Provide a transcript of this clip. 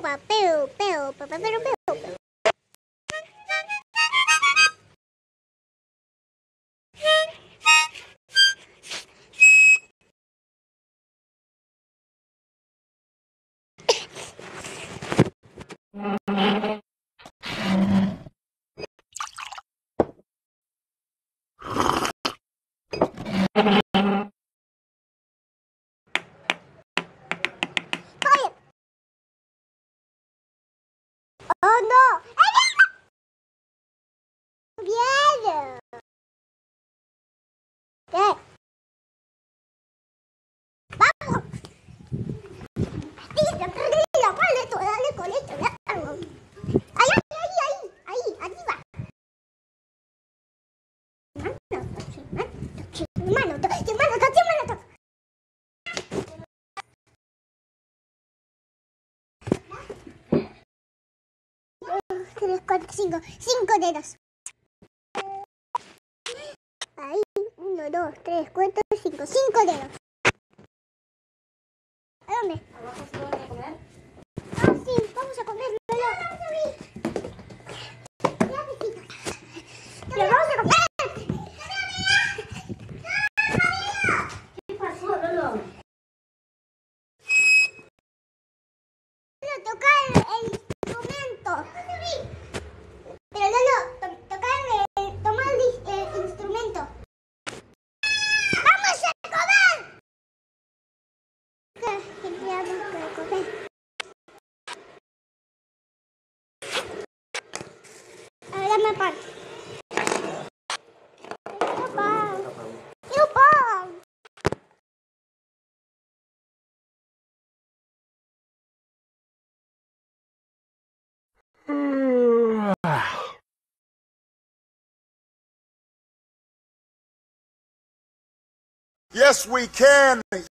papel, peo, papel, peo, peo. Oh no! ¡Viene! ¿Qué? ¡Vamos! Dale con esto, largo. Ahí, arriba. Mano, mano. 3, 4, 5. 5 dedos. Ahí. 1, 2, 3, 4, 5. 5 dedos. ¿A dónde? ¿Abajo se van a comer? Ah, sí, vamos a comer. Pero vamos a comer. ¿Qué pasó, Lolo? Tocar el instrumento. Pero Lolo, toma el instrumento. ¡Vamos a comer! Tendríamos que comer. A ver, dame pan. ¡Yo pan! Yes, we can.